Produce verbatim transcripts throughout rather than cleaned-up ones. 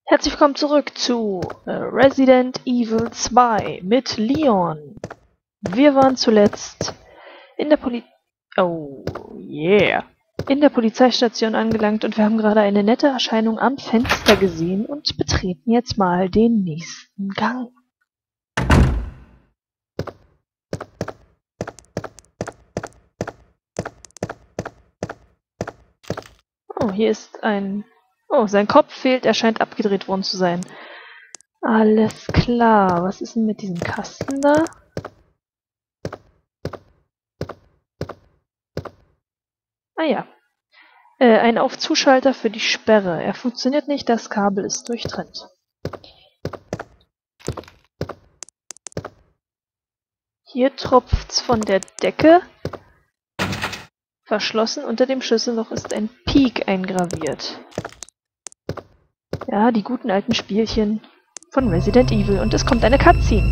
Herzlich willkommen zurück zu äh, Resident Evil zwei mit Leon. Wir waren zuletzt in der Poli... Oh, yeah. In der Polizeistation angelangt und wir haben gerade eine nette Erscheinung am Fenster gesehen und betreten jetzt mal den nächsten Gang. Oh, hier ist ein... Oh, sein Kopf fehlt, er scheint abgedreht worden zu sein. Alles klar, was ist denn mit diesem Kasten da? Ah ja, äh, ein Auf-Zuschalter für die Sperre. Er funktioniert nicht, das Kabel ist durchtrennt. Hier tropft's von der Decke. Verschlossen, unter dem Schlüsselloch ist ein Peak eingraviert. Ja, die guten alten Spielchen von Resident Evil. Und es kommt eine Cutscene.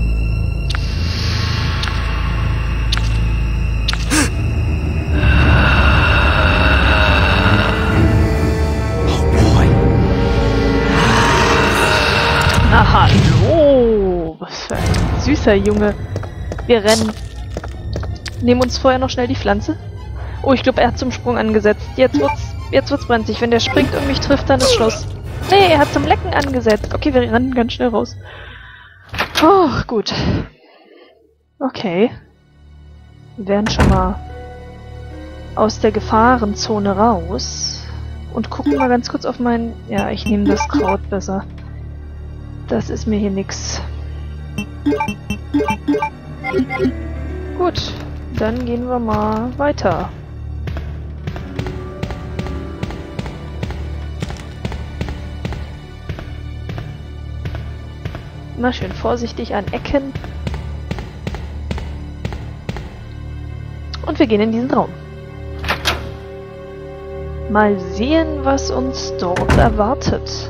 Na hallo! Was für ein süßer Junge. Wir rennen. Nehmen uns vorher noch schnell die Pflanze. Oh, ich glaube, er hat zum Sprung angesetzt. Jetzt wird's, jetzt wird's brenzlig. Wenn der springt und mich trifft, dann ist Schluss. Nee, er hat zum Lecken angesetzt. Okay, wir rennen ganz schnell raus. Oh, gut. Okay. Wir werden schon mal aus der Gefahrenzone raus. Und gucken mal ganz kurz auf meinen... Ja, ich nehme das Kraut besser. Das ist mir hier nix. Gut, dann gehen wir mal weiter. Immer schön vorsichtig an Ecken. Und wir gehen in diesen Raum. Mal sehen, was uns dort erwartet.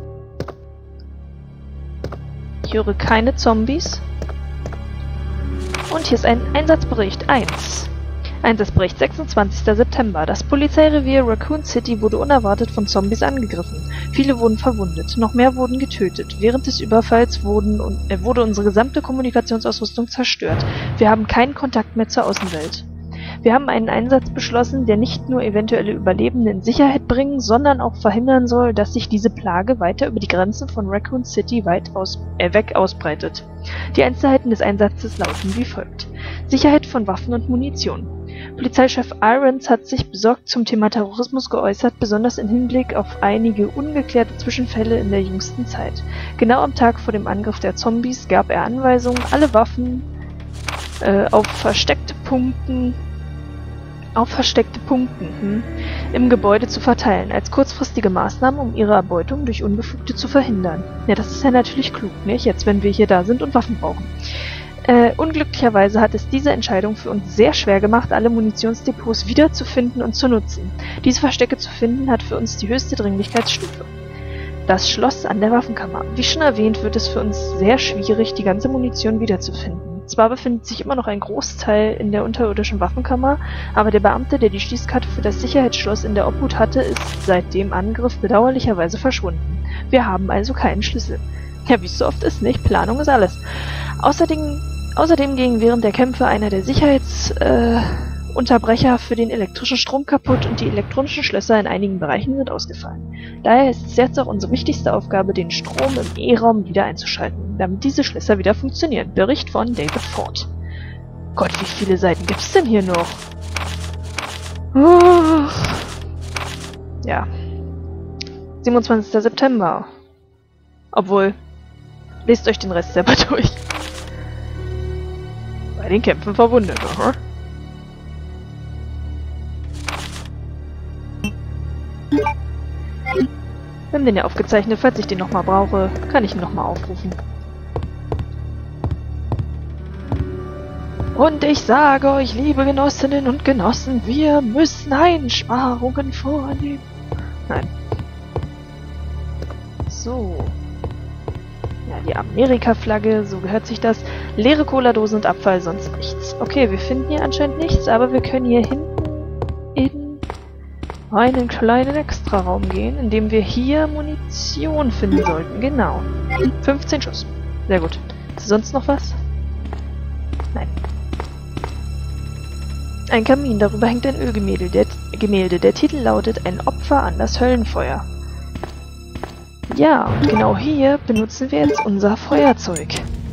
Ich höre keine Zombies. Und hier ist ein Einsatzbericht eins. Einsatzbericht sechsundzwanzigster September. Das Polizeirevier Raccoon City wurde unerwartet von Zombies angegriffen. Viele wurden verwundet, noch mehr wurden getötet. Während des Überfalls wurden, äh, wurde unsere gesamte Kommunikationsausrüstung zerstört. Wir haben keinen Kontakt mehr zur Außenwelt. Wir haben einen Einsatz beschlossen, der nicht nur eventuelle Überlebende in Sicherheit bringen, sondern auch verhindern soll, dass sich diese Plage weiter über die Grenzen von Raccoon City weit aus, äh, weg ausbreitet. Die Einzelheiten des Einsatzes lauten wie folgt. Sicherheit von Waffen und Munition. Polizeichef Irons hat sich besorgt zum Thema Terrorismus geäußert, besonders im Hinblick auf einige ungeklärte Zwischenfälle in der jüngsten Zeit. Genau am Tag vor dem Angriff der Zombies gab er Anweisungen, alle Waffen äh, auf versteckte Punkten auf versteckte Punkten hm, im Gebäude zu verteilen, als kurzfristige Maßnahme, um ihre Erbeutung durch Unbefugte zu verhindern. Ja, das ist ja natürlich klug, nicht? Jetzt, wenn wir hier da sind und Waffen brauchen. Äh, unglücklicherweise hat es diese Entscheidung für uns sehr schwer gemacht, alle Munitionsdepots wiederzufinden und zu nutzen. Diese Verstecke zu finden, hat für uns die höchste Dringlichkeitsstufe. Das Schloss an der Waffenkammer. Wie schon erwähnt, wird es für uns sehr schwierig, die ganze Munition wiederzufinden. Zwar befindet sich immer noch ein Großteil in der unterirdischen Waffenkammer, aber der Beamte, der die Schließkarte für das Sicherheitsschloss in der Obhut hatte, ist seit dem Angriff bedauerlicherweise verschwunden. Wir haben also keinen Schlüssel. Ja, wie es so oft ist, nicht? Planung ist alles. Außerdem, außerdem ging während der Kämpfe einer der Sicherheitsunterbrecher äh, für den elektrischen Strom kaputt und die elektronischen Schlösser in einigen Bereichen sind ausgefallen. Daher ist es jetzt auch unsere wichtigste Aufgabe, den Strom im E-Raum wieder einzuschalten, damit diese Schlösser wieder funktionieren. Bericht von David Ford. Gott, wie viele Seiten gibt's denn hier noch? Oh. Ja. siebenundzwanzigster September. Obwohl, lest euch den Rest selber durch. Bei den Kämpfen verwundet, oder? Wir haben den ja aufgezeichnet, falls ich den nochmal brauche, kann ich ihn nochmal aufrufen. Und ich sage euch, liebe Genossinnen und Genossen, wir müssen Einsparungen vornehmen. Nein. So. Ja, die Amerika-Flagge, so gehört sich das. Leere Cola-Dosen und Abfall, sonst nichts. Okay, wir finden hier anscheinend nichts, aber wir können hier hinten in einen kleinen Extraraum gehen, in dem wir hier Munition finden sollten. Genau. fünfzehn Schuss. Sehr gut. Ist sonst noch was? Nein. Ein Kamin, darüber hängt ein Ölgemälde. Der, Gemälde. Der Titel lautet Ein Opfer an das Höllenfeuer. Ja, und genau hier benutzen wir jetzt unser Feuerzeug.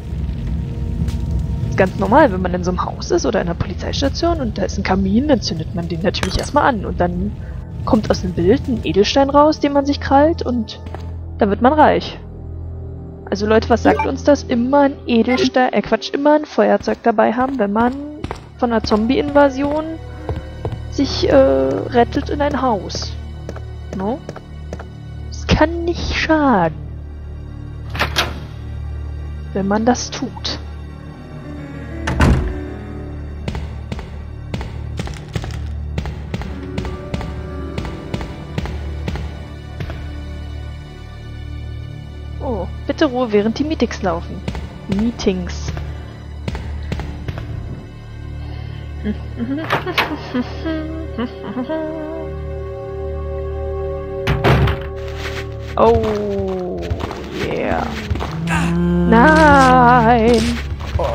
Ist ganz normal, wenn man in so einem Haus ist oder in einer Polizeistation und da ist ein Kamin, dann zündet man den natürlich erstmal an und dann kommt aus dem Bild ein Edelstein raus, den man sich krallt und dann wird man reich. Also Leute, was sagt uns das? Immer ein Edelstein, äh Quatsch, immer ein Feuerzeug dabei haben, wenn man von einer Zombie-Invasion sich äh, rettet in ein Haus. No? Es kann nicht schaden, wenn man das tut. Oh, bitte Ruhe, während die Meetings laufen. Meetings. Oh, yeah. Nein! Oh.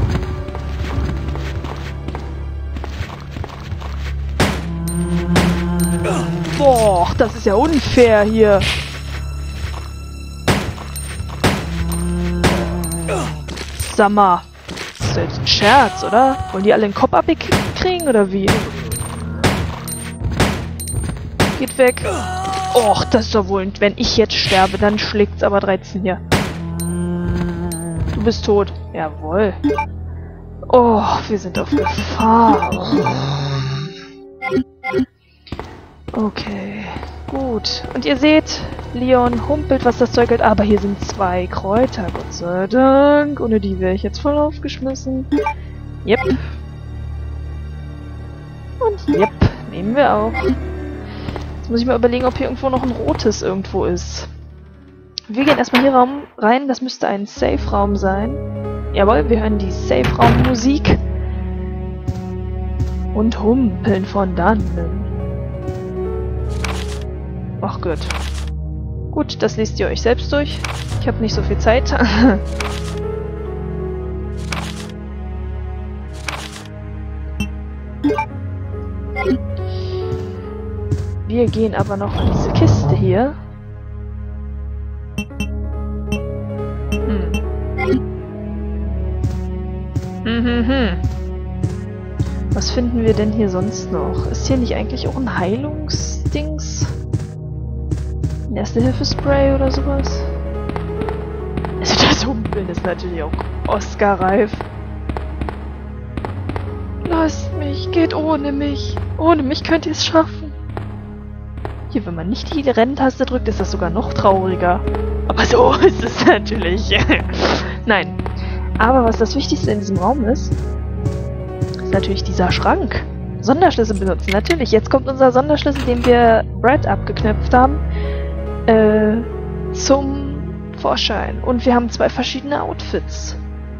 Boah, das ist ja unfair hier. Sag mal, das ist jetzt ein Scherz, oder? Wollen die alle den Kopf abkriegen, oder wie? Geht weg. Och, das ist doch wohl... Wenn ich jetzt sterbe, dann schlägt's aber dreizehn hier. Du bist tot. Jawohl. Oh, wir sind auf Gefahr. Okay, gut. Und ihr seht, Leon humpelt, was das Zeug hält. Aber hier sind zwei Kräuter, Gott sei Dank. Ohne die wäre ich jetzt voll aufgeschmissen. Yep. Und yep, nehmen wir auch. Jetzt muss ich mal überlegen, ob hier irgendwo noch ein rotes irgendwo ist. Wir gehen erstmal hier Raum rein. Das müsste ein Safe-Raum sein. Jawohl, wir hören die Safe-Raum-Musik. Und humpeln von dannen. Ach Gott. Gut, das lest ihr euch selbst durch. Ich habe nicht so viel Zeit. Wir gehen aber noch an diese Kiste hier. Hm. Hm, hm, hm. Was finden wir denn hier sonst noch? Ist hier nicht eigentlich auch ein Heilungsdings? Ein Erste-Hilfe-Spray oder sowas? Also das Humpeln ist natürlich auch Oscar-reif. Lasst mich, geht ohne mich. Ohne mich könnt ihr es schaffen. Hier, wenn man nicht die Renntaste drückt, ist das sogar noch trauriger. Aber so ist es natürlich. Nein. Aber was das Wichtigste in diesem Raum ist, ist natürlich dieser Schrank. Sonderschlüssel benutzen, natürlich. Jetzt kommt unser Sonderschlüssel, den wir Brad abgeknöpft haben, äh, zum Vorschein. Und wir haben zwei verschiedene Outfits.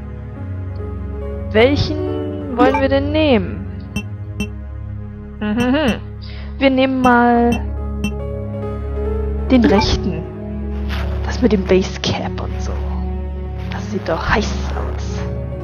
Welchen wollen wir denn nehmen? Mhm. Wir nehmen mal den rechten. Das mit dem Basecap und so. Das sieht doch heiß aus.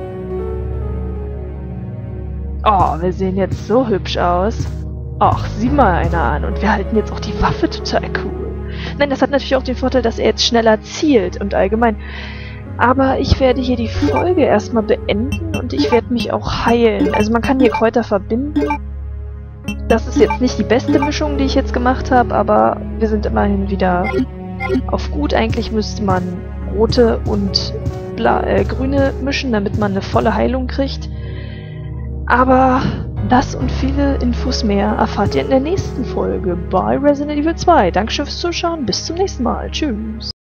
Oh, wir sehen jetzt so hübsch aus. Ach, sieh mal einer an. Und wir halten jetzt auch die Waffe total cool. Nein, das hat natürlich auch den Vorteil, dass er jetzt schneller zielt und allgemein. Aber ich werde hier die Folge erstmal beenden und ich werde mich auch heilen. Also man kann hier Kräuter verbinden. Das ist jetzt nicht die beste Mischung, die ich jetzt gemacht habe, aber wir sind immerhin wieder auf gut. Eigentlich müsste man rote und bla äh, grüne mischen, damit man eine volle Heilung kriegt. Aber das und viele Infos mehr erfahrt ihr in der nächsten Folge bei Resident Evil zwei. Dankeschön fürs Zuschauen, bis zum nächsten Mal. Tschüss.